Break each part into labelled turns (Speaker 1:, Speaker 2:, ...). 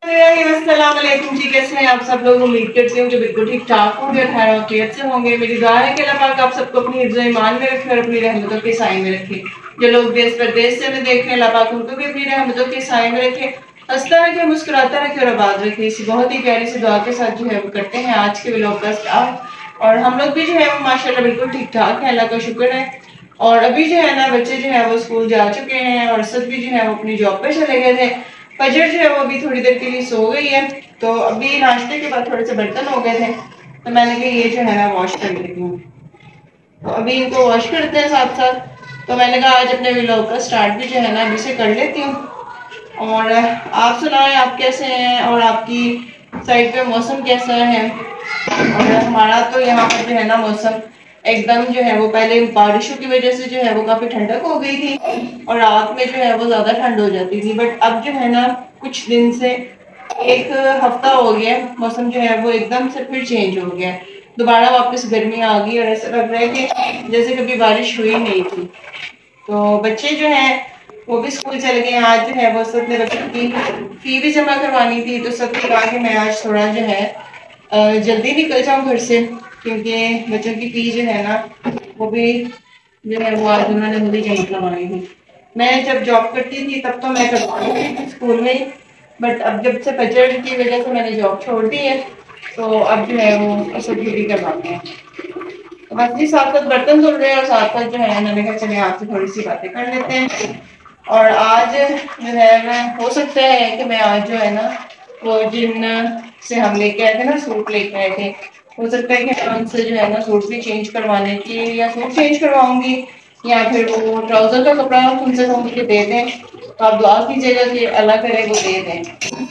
Speaker 1: अस्सलाम वालेकुम जी, कैसे हैं आप सब लोग। उम्मीद करती हूँ कि बिल्कुल ठीक ठाक होंगे और खैर आफियत से होंगे। मेरी दुआ है कि अल्लाह पाक आप सबको अपनी हिफ्ज़ ईमान में रखे और अपनी रहमतों के साए में रखे। जो लोग देश परदेश से हमें देख रहे हैं, अल्लाह पाक उनको भी अपनी रहमतों के साए में रखे, हंसता रखे, मुस्कुराता रखे और आबाद रखे। इसी बहुत ही प्यारी सी दुआ के साथ जो है वो करते हैं आज के व्लॉग का स्टार्ट। और हम लोग भी जो है वो माशाल्लाह बिल्कुल ठीक ठाक है, अल्लाह का शुक्र है। और अभी जो है ना बच्चे जो है वो स्कूल जा चुके हैं और असद भी जो है वो अपनी जॉब पे चले गए थे। फजर जो है वो अभी थोड़ी देर के लिए सो गई है, तो अभी नाश्ते के बाद थोड़े से बर्तन हो गए थे, तो मैंने कहा ये जो है ना वॉश कर लेती हूँ। तो अभी इनको वॉश करते हैं साथ साथ। तो मैंने कहा आज अपने व्लॉग का स्टार्ट भी जो है ना अभी से कर लेती हूँ। और आप सुनाएं, आप कैसे हैं और आपकी साइड पे मौसम कैसा है। और हमारा तो यहाँ पर जो है ना मौसम एकदम जो है वो पहले बारिशों की वजह से जो है वो काफी ठंडक हो गई थी और रात में जो है वो ज्यादा ठंड हो जाती थी, बट अब जो है ना कुछ दिन से एक हफ्ता हो गया मौसम जो है वो एकदम से फिर चेंज हो गया, दोबारा वापस गर्मी आ गई और ऐसा लग रहा है कि जैसे कभी बारिश हुई नहीं थी। तो बच्चे जो हैं वो भी स्कूल चल गए। आज जो है वो सब ने बच्चों की फी भी जमा करवानी थी, तो सब ने कहा कि मैं आज थोड़ा जो है जल्दी निकल जाऊं घर से, क्योंकि बच्चों की फी जो है ना वो भी जो है वो आज उन्होंने मुझे जमा करवानी थी। मैं जब जॉब करती थी तब तो मैं करवाती थी स्कूल में ही, बट अब जब से बजट की वजह से मैंने जॉब छोड़ दी है तो अब जो है वो सब भी करवाते हैं। तो बस जी साथ साथ बर्तन धुल रहे हैं और साथ साथ जो है मैंने कहा चले आपसे थोड़ी सी बातें कर लेते हैं। और आज जो है मैं हो सकता है कि मैं आज जो है ना वो जिन से हम लेके आए थे ना सूट लेके आए थे, हो सकता है कि मैं उनसे जो है ना सूट भी चेंज करवाने की या सूट चेंज करवाऊंगी या फिर वो ट्राउजर का कपड़ा उनसे कहूँगी कि दे दें, तो आप दुआ कीजिएगा कि अल्लाह करे वो दे दें।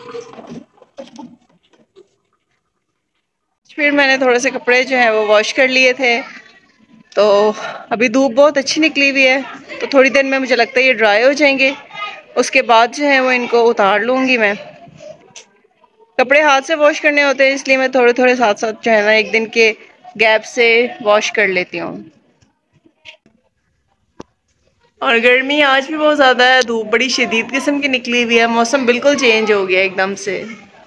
Speaker 1: फिर मैंने थोड़े से कपड़े जो है वो वॉश कर लिए थे, तो अभी धूप बहुत अच्छी निकली हुई है, तो थोड़ी देर में मुझे लगता है ये ड्राई हो जाएंगे। उसके बाद जो है वो इनको उतार लूँगी मैं। कपड़े हाथ से वॉश करने होते हैं इसलिए मैं थोड़े थोड़े साथ साथ जो है ना एक दिन के गैप से वॉश कर लेती हूँ। और गर्मी आज भी बहुत ज़्यादा है, धूप बड़ी शदीद किस्म की निकली हुई है, मौसम बिल्कुल चेंज हो गया एकदम से।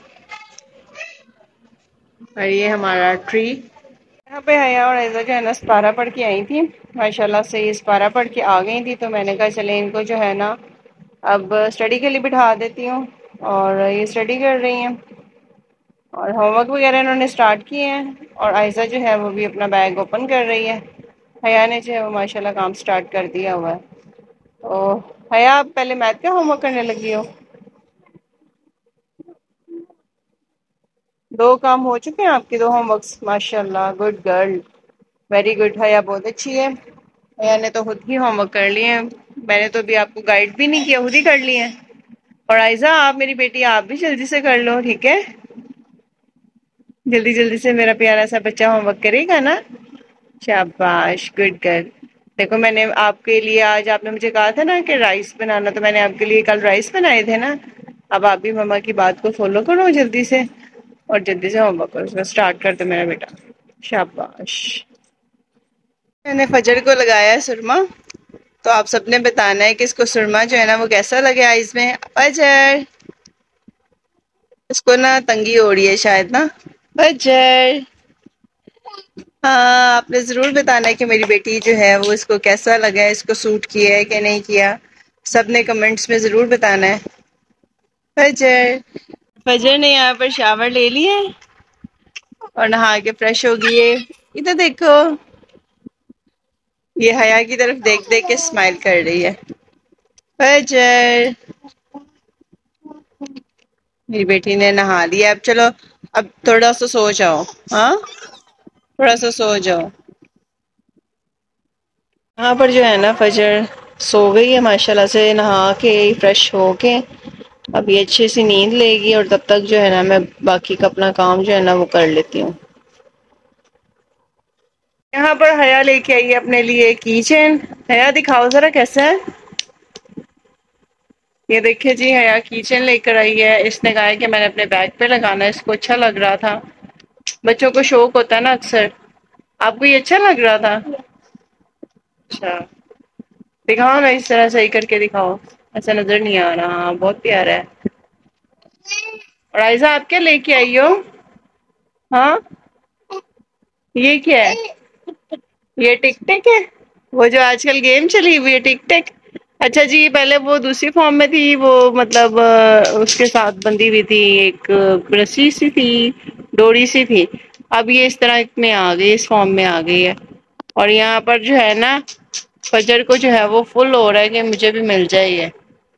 Speaker 1: और ये हमारा ट्री, यहाँ पे हया और ऐसा जो है ना सपारा पढ़ के आई थी, माशाल्लाह से ये सपारा पढ़ के आ गई थी, तो मैंने कहा चले इनको जो है ना अब स्टडी के लिए बिठा देती हूँ। और ये स्टडी कर रही हैं और होमवर्क वगैरह इन्होंने स्टार्ट किए हैं, और आयशा जो है वो भी अपना बैग ओपन कर रही है। हया ने जो है वो माशाल्लाह काम स्टार्ट कर दिया हुआ है। तो हया आप पहले मैथ का होमवर्क करने लगी हो। दो काम हो चुके हैं आपके, दो होमवर्क्स, माशाल्लाह, गुड गर्ल, वेरी गुड। हया बहुत अच्छी है, हया ने तो खुद ही होमवर्क कर लिए हैं, मैंने तो अभी आपको गाइड भी नहीं किया, खुद ही कर लिए हैं। और आयशा आप मेरी बेटी आप भी जल्दी से कर लो, ठीक है, जल्दी जल्दी से मेरा प्यारा सा बच्चा होमवर्क करेगा ना। शाबाश, गुड गर्ल। देखो मैंने आपके लिए, आज आपने मुझे कहा था ना कि राइस बनाना, तो मैंने आपके लिए कल राइस बनाए थे ना। अब आप भी मम्मा की बात को फॉलो करो जल्दी से और जल्दी से होमवर्क करो, उसका स्टार्ट कर दो मेरा बेटा। शाबाश। मैंने फजर को लगाया है सुरमा, तो आप सबने बताना है कि इसको सुरमा जो है ना वो कैसा लगे आइज में। फजर, इसको ना तंगी हो रही है शायद ना। फजर, हाँ आपने जरूर बताना है कि मेरी बेटी जो है वो इसको कैसा लगा है, इसको सूट किया है कि नहीं किया, सबने कमेंट्स में जरूर बताना है। फजर, फजर ने यहाँ पर शावर ले लिया है और नहा के फ्रेश हो गई है। इधर देखो, ये हया की तरफ देख देख के स्माइल कर रही है। फजर, मेरी बेटी ने नहा लिया, अब चलो अब थोड़ा सा सो जाओ। हाँ, थोड़ा सा सो जाओ। यहाँ पर जो है ना फजर सो गई है माशाल्लाह से, नहा के फ्रेश हो के अभी अच्छी सी नींद लेगी, और तब तक जो है ना मैं बाकी का अपना काम जो है ना वो कर लेती हूँ। यहाँ पर हया लेके आई है अपने लिए की चेन। हया दिखाओ जरा कैसा है। ये देखिए जी, हया की चेन लेकर आई है, इसने कहा है कि मैंने अपने बैग पे लगाना है, इसको अच्छा लग रहा था। बच्चों को शौक होता है ना अक्सर। आपको ये अच्छा लग रहा था? अच्छा, दिखाओ ना, इस तरह सही करके दिखाओ, ऐसा नजर नहीं आ रहा। हाँ बहुत प्यारा है। اور عائزہ آپ کیا لے کے آئی ہو؟ ہاں یہ کیا ہے؟ یہ ٹک ٹک ہے، وہ جو آج کل گیم چلی ہوئی ہے ٹک ٹک. اچھا جی، پہلے وہ دوسری فارم میں تھی، وہ مطلب اس کے ساتھ بندھی ہوئی تھی، ایک رسی سی تھی، ڈوری سی تھی. اب یہ اس طرح میں آ گئی، اس فارم میں آ گئی ہے. اور یہاں پر جو ہے نا فجر کو جو ہے وہ فل ہو رہا ہے کہ مجھے بھی مل جائے. یہ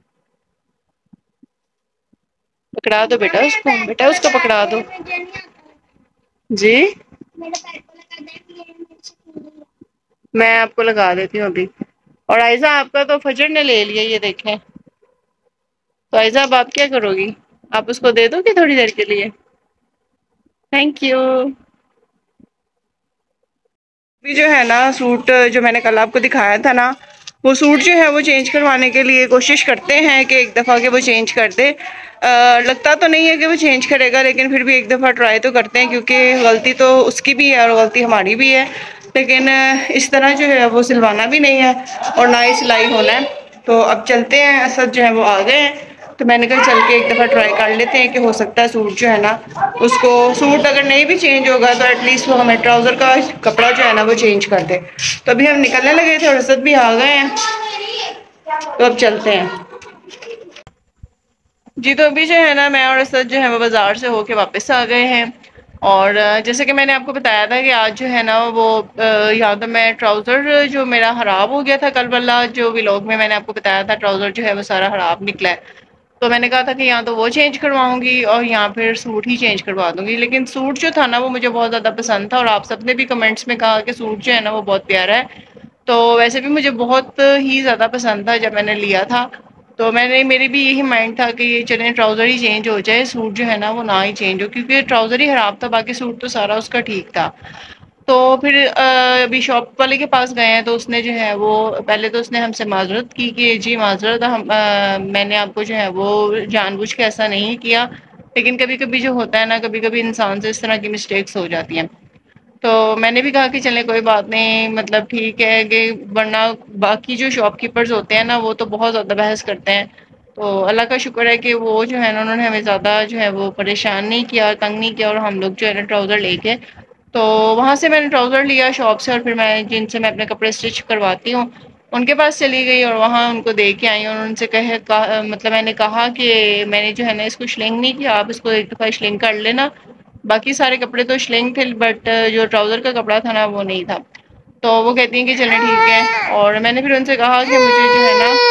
Speaker 1: پکڑا دو بیٹا اس کو، بیٹا اس کو پکڑا دو. جی میں آپ کو لگا دیتی ہوں ابھی. اور عائزہ آپ کا تو فجر نے لے لیا، یہ دیکھیں. تو عائزہ اب آپ کیا کرو گی؟ آپ اس کو دے دو گی تھوڑی دیر کے لیے؟ Thank you. ابھی جو ہے نا سوٹ جو میں نے کل آپ کو دکھایا تھا نا، وہ سوٹ جو ہے وہ چینج کروانے کے لیے کوشش کرتے ہیں کہ ایک دفعہ کہ وہ چینج کر دے. لگتا تو نہیں ہے کہ وہ چینج کرے گا، لیکن پھر بھی ایک دفعہ ٹرائی تو کرتے ہیں، کیونکہ غلطی تو اس کی بھی ہے اور غلطی ہماری بھی ہے. لیکن اس طرح جو ہے وہ سلوانا بھی نہیں ہے اور نہ ہی سلائی ہونا ہے. تو اب چلتے ہیں، اسد جو ہے وہ آ گئے ہیں، تو میں نے کہا چل کے ایک دفعہ ٹرائی کر لیتے ہیں کہ ہو سکتا ہے سوٹ جو ہے نا اس کو، سوٹ اگر نہیں بھی چینج ہوگا تو ایٹ لیسٹ وہ ہمیں ٹراؤزر کا کپڑا جو ہے نا وہ چینج کر دے. تو ابھی ہم نکلنے لگے تھے اور اسد بھی آ گئے ہیں، تو اب چلتے ہیں. جی تو ابھی جو ہے نا میں اور اسد جو ہے وہ بازار سے ہو کے واپس آ گئے ہیں. اور جیسے کہ میں نے آپ کو بتایا تھا کہ آج جو ہے نا وہ یا تو میں ٹراؤزر جو میرا خراب ہو گیا تھا کل والا جو ویلاگ میں نے آپ کو بتایا تھا، ٹراؤزر جو ہے وہ سارا خراب نکلا ہے. تو میں نے کہا تھا کہ یا تو وہ چینج کرواؤں گی اور یا پھر سوٹ ہی چینج کروا دوں گی. لیکن سوٹ جو تھا نا وہ مجھے بہت زیادہ پسند تھا، اور آپ سب نے بھی کمنٹس میں کہا کہ سوٹ جو ہے نا وہ بہت پیارا ہے. تو ویسے بھی مجھے بہت ہی زیادہ پسند تھا جب میں نے لیا تھا. تو میں نے، میری بھی یہی مائنڈ تھا کہ یہ چلیں ٹراؤزر ہی چینج ہو جائے، سوٹ جو ہے نا وہ نہ ہی چینج ہو، کیونکہ ٹراؤزر ہی خراب تھا، باقی سوٹ تو سارا اس کا ٹھیک تھا. تو پھر ابھی شاپ والے کے پاس گئے ہیں، تو اس نے جو ہے وہ پہلے تو اس نے ہم سے معذرت کی کہ جی معذرت، میں نے آپ کو جو ہے وہ جان بوجھ کے ایسا نہیں کیا، لیکن کبھی کبھی جو ہوتا ہے نا، کبھی کبھی انسان سے اس طرح کی مسٹیکس ہو جاتی ہیں. تو میں نے بھی کہا کہ چلیں کوئی بات نہیں، مطلب ٹھیک ہے، کہ ورنہ باقی جو شاپ کیپرز ہوتے ہیں نا وہ تو بہت زیادہ بحث کرتے ہیں. تو اللہ کا شکر ہے کہ وہ جو ہے نا انہوں نے ہمیں زیادہ جو ہے وہ پریشان نہیں کیا، تنگ نہیں کیا، اور ہم لوگ جو ہے نا ٹراؤزر لے کے تو وہاں سے میں نے ٹراؤزر لیا شاپ سے، اور پھر میں جن سے میں اپنے کپڑے اسٹچ کرواتی ہوں ان کے پاس چلی گئی اور وہاں ان کو دے کے آئی اور ان سے مطلب میں نے کہا کہ میں نے جو ہے نا اس کو شلنگ نہیں کیا، آپ اس کو ایک دفعہ شلنگ کر لینا. باقی سارے کپڑے تو شلنگ تھے، بٹ جو ٹراؤزر کا کپڑا تھا نا وہ نہیں تھا. تو وہ کہتی ہیں کہ چلیں ٹھیک ہے. اور میں نے پھر ان سے کہا کہ مجھے جو ہے نا،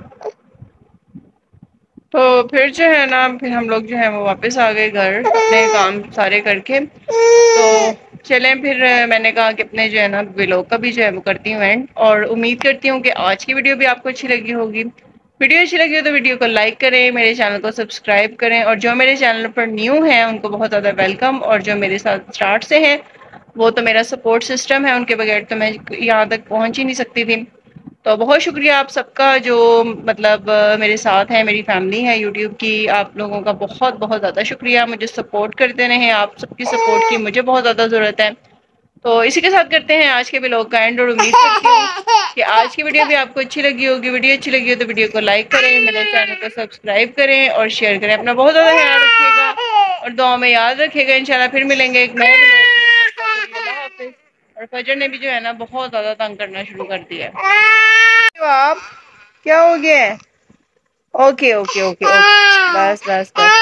Speaker 1: تو پھر جو ہے نا پھر ہم لوگ جو ہے وہ واپس آ گئے گھر اپنے کام سارے کر کے. تو چلیں پھر میں نے کہا کہ اپنے جو ہے نا ویلاگ کا بھی جو ہے وہ کرتی ہوں اینڈ، اور امید کرتی ہوں کہ آج کی ویڈیو بھی آپ کو اچھی لگی ہوگی. ویڈیو اچھی لگی ہو تو ویڈیو کو لائک کریں، میرے چینل کو سبسکرائب کریں، اور جو میرے چینل پر نیو ہیں ان کو بہت زیادہ ویلکم، اور جو میرے ساتھ اسٹارٹ سے ہیں وہ تو میرا سپورٹ سسٹم ہے، ان کے بغیر تو میں یہاں تک پہنچ ہی نہیں سکتی تھی. تو بہت شکریہ آپ سب کا جو مطلب میرے ساتھ ہے، میری فیملی ہے یوٹیوب کی. آپ لوگوں کا بہت بہت زیادہ شکریہ، مجھے سپورٹ کرتے رہیں، آپ سب کی سپورٹ کی مجھے بہت زیادہ ضرورت ہے. تو اسی کے ساتھ کرتے ہیں آج کے ویلاگ کا اینڈ، اور امید کرتی ہوں کہ آج کی ویڈیو بھی آپ کو اچھی لگی ہوگی. ویڈیو اچھی لگی ہو تو ویڈیو کو لائک کریں، میرے چینل کو سبسکرائب کریں اور شیئر کریں. اپنا بہت زیادہ خیال رکھیے گا اور دعاؤں میں یاد رکھیے گا. انشاءاللہ پھر ملیں گے ایک نئے ویلاگ میں. اللہ حافظ. اور فجر نے بھی جو ہے نا بہت زیادہ تنگ کرنا شروع کر دیا ہے. آپ کیا ہو گیا ہے؟ اوکے اوکے اوکے اوکے، بس بس بس.